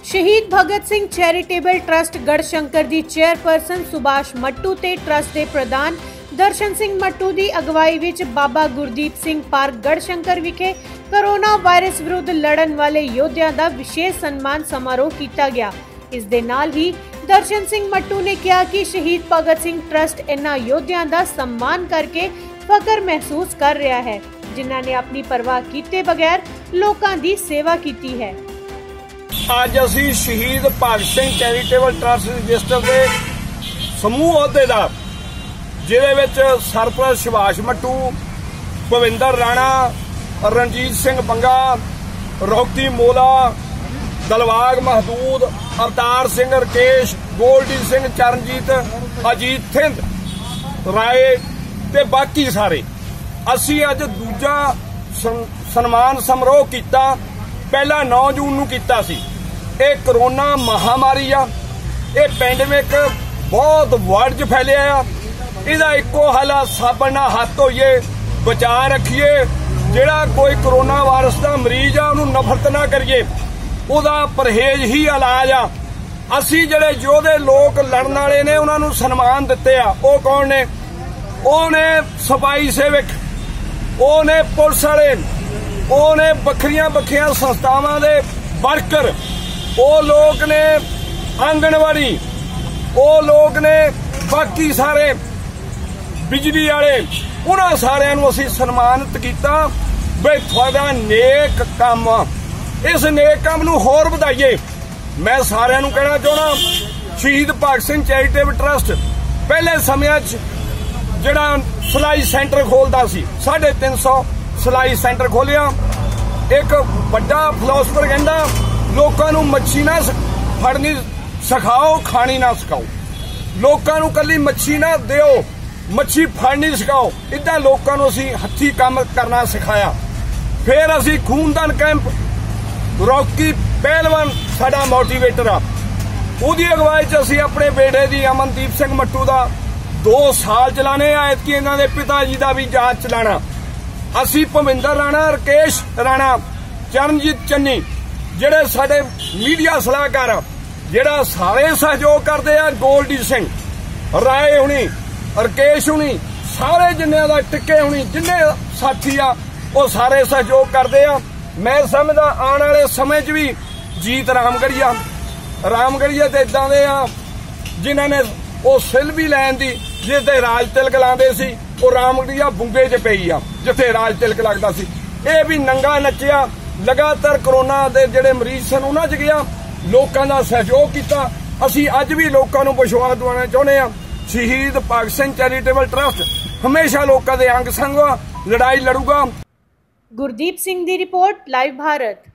शहीद Bhagat Singh charitable trust Garhshankar दी chairperson Subhash Mattu ते ट्रस्ट के प्रधान दर्शन सिंह मट्टू की अगवाई विच बाबा गुरदीप सिंह पार्क गढ़शंकर विखे कोरोना वायरस विरुद्ध लड़न वाले योद्धियां दा विशेष सम्मान समारोह किया गया। इस दे नाल ही दर्शन सिंह मट्टू ने कहा कि शहीद भगत सिंह ट्रस्ट इन्हां योद्धियां दा सम्मान करके फकर महसूस कर रहा है, जिन्हां ने अपनी परवाह कीते बगैर लोकां दी सेवा की है। आज असी Shaheed Bhagat Singh charitable trust register के समूह अहुदेदार जिहदे विच सरपरस्त सुभाष मट्टू, भविंदर राणा, रणजीत सिंह बंगा, रोहती मोला, दलबाग महदूद, अवतार सिंह रकेश, गोल्डी सिंह चरणजीत, अजीत थिंद राय ते बाकी सारे असी अज दूजा सन्मान समारोह किया। पहला 9 जून नूं कीता सी। ये कोरोना महामारी आ, ये पेंडेमिक बहुत वर्ल्ड च फैलिया आ। इहदा इक्को हल आ, साबण नाल हत्थ धोइए, बचा रखिए। जिहड़ा कोई कोरोना वायरस का मरीज आ उहनूं नफरत ना करिए, उहदा परहेज ही इलाज आ। असी जिहड़े योधे लोग लड़न वाले ने उहनां नूं सन्मान दित्ते आ। ओह कौन ने? ओह ने सफाई सेवक, ओह ने पुलिस वाले, ओह ने बखरियां बखरियां संस्थावां दे वर्कर, ओह लोग ने आंगनवाड़ी, ओह लोग ने बाकी सारे बिजली वाले, उन्हां सारिआं नूं असीं सन्मानित कीता। बई तुहाडा नेक काम, इस नेक काम नूं होर वधाइए। मैं सारिआं नूं कहना चाहुंदा, शहीद भगत सिंह चैरिटेबल ट्रस्ट पहले समयां 'च जिहड़ा सिलाई सेंटर खोलदा सी, 350 सिलाई सेंटर खोलिया। एक बड़ा फिलोसफर कहंदा लोकां नूं मच्छी ना फड़नी सिखाओ, खानी ना सिखाओ। लोकां नूं कल्ली मच्छी ना दिओ, मच्छी फड़नी सिखाओ। इदां लोकां नूं असीं हत्थी काम करना सिखाया। फिर असीं खूनदान कैंप, रॉकी पहलवान साडा मोटिवेटर आ, उहदी अगवाई च असीं अपने बेटे दी अमनदीप सिंह मट्टू दा 2 साल चलाने। ऐतकी इन्हां दे पिता जी दा भी जांच चलाना। असी भविंदर राणा, रकेश राणा, चरणजीत चन्नी जिहड़े साडे मीडिया सलाहकार, जिहड़ा सारे सहयोग करते हैं, गोल्डी सिंह राय हुणी, रकेश हुणी, सारे जिन्ने दा टिक्के हुणी, जिन्ने साथी आ वो सारे सहयोग करते हैं। मैं समझदा आने वाले समय च भी जीत रामगढ़िया ते इदां दे आ जिन्हां ने वो सिल भी लैन दी जिसते राज तिलक लाते सी, वो रामगढ़िया बुंगे च पई आ जिथे राज तिलक लगता सी। ये भी नंगा नचिया, लगातार कोरोना के जिहड़े मरीज सन उन्हां च गया, लोकां दा सहयोग किया। असीं अज भी लोकां नूं विश्वास दिवाना चाहुंदे आ, शहीद भगत सिंह चैरिटेबल ट्रस्ट हमेशा लोकां दे अंग संग लड़ाई लड़ूगा। गुरदीप सिंह दी रिपोर्ट, लाइव भारत।